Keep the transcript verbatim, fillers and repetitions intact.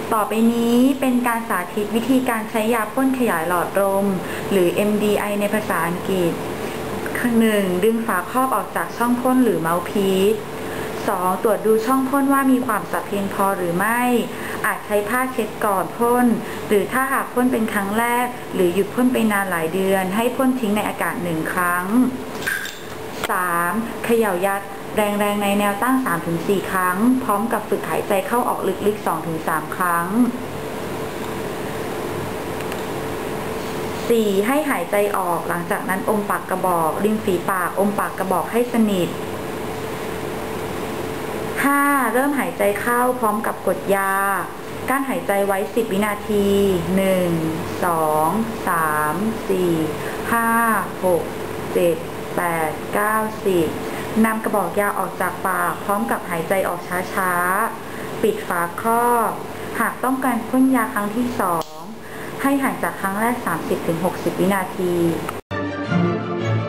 ต่อไปนี้เป็นการสาธิตวิธีการใช้ยาพ่นขยายหลอดลมหรือ เอ็ม ดี ไอ ในภาษาอังกฤษ หนึ่ง ดึงฝาครอบออกจากช่องพ่นหรือเมาส์พีซ สอง ตรวจดูช่องพ่นว่ามีความสับเพียงพอหรือไม่ อาจใช้ผ้าเช็ดก่อนพ่น หรือถ้าหากพ่นเป็นครั้งแรกหรือหยุดพ่นไปนานหลายเดือนให้พ่นทิ้งในอากาศหนึ่งครั้ง สาม เขย่ายัดแรงๆในแนวตั้ง สามถึงสี่ ครั้งพร้อมกับฝึกหายใจเข้าออกลึกๆ สองถึงสาม ครั้ง สี่ ให้หายใจออกหลังจากนั้นอมปากกระบอกริมฝีปากอมปากกระบอกให้สนิท ห้า เริ่มหายใจเข้าพร้อมกับกดยากั้นหายใจไว้สิบวินาที หนึ่ง สอง สาม สี่ ห้า หก เจ็ด แปด เก้า สิบนำกระบอกยาออกจากปากพร้อมกับหายใจออกช้าๆปิดฝาครอบหากต้องการพ่นยาครั้งที่สองให้ห่างจากครั้งแรก สามสิบถึงหกสิบ วินาที